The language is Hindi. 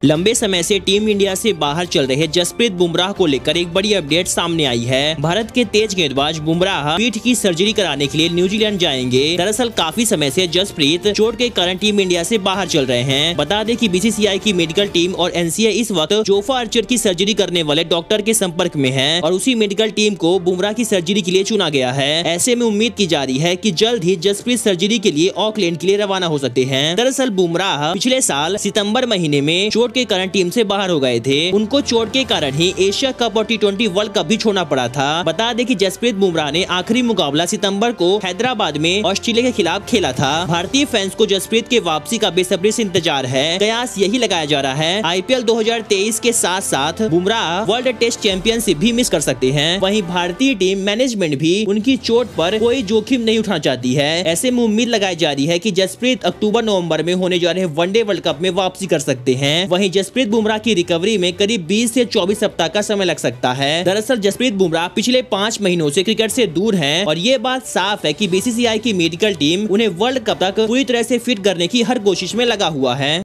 लंबे समय से टीम इंडिया से बाहर चल रहे जसप्रीत बुमराह को लेकर एक बड़ी अपडेट सामने आई है। भारत के तेज गेंदबाज बुमराह पीठ की सर्जरी कराने के लिए न्यूजीलैंड जाएंगे। दरअसल काफी समय से जसप्रीत चोट के कारण टीम इंडिया से बाहर चल रहे हैं। बता दें कि बीसीसीआई की मेडिकल टीम और एनसीए इस वक्त जोफा आर्चर की सर्जरी करने वाले डॉक्टर के संपर्क में है और उसी मेडिकल टीम को बुमराह की सर्जरी के लिए चुना गया है। ऐसे में उम्मीद की जा रही है कि जल्द ही जसप्रीत सर्जरी के लिए ऑकलैंड के लिए रवाना हो सकते हैं। दरअसल बुमराह पिछले साल सितंबर महीने में चोट के कारण टीम से बाहर हो गए थे। उनको चोट के कारण ही एशिया कप और T20 वर्ल्ड कप भी छोड़ना पड़ा था। बता दें कि जसप्रीत बुमराह ने आखिरी मुकाबला सितंबर को हैदराबाद में ऑस्ट्रेलिया के खिलाफ खेला था। भारतीय फैंस को जसप्रीत के वापसी का बेसब्री से इंतजार है। कयास यही लगाया जा रहा है IPL 2023 के साथ साथ बुमराह वर्ल्ड टेस्ट चैंपियनशिप भी मिस कर सकते हैं। वहीं भारतीय टीम मैनेजमेंट भी उनकी चोट पर कोई जोखिम नहीं उठाना चाहती है। ऐसे में उम्मीद लगाई जा रही है कि जसप्रीत अक्टूबर-नवंबर में होने जा रहे वनडे वर्ल्ड कप में वापसी कर सकते हैं। वहीं जसप्रीत बुमराह की रिकवरी में करीब 20 से 24 सप्ताह का समय लग सकता है। दरअसल जसप्रीत बुमराह पिछले 5 महीनों से क्रिकेट से दूर हैं और ये बात साफ है कि बीसीसीआई की मेडिकल टीम उन्हें वर्ल्ड कप तक पूरी तरह से फिट करने की हर कोशिश में लगा हुआ है।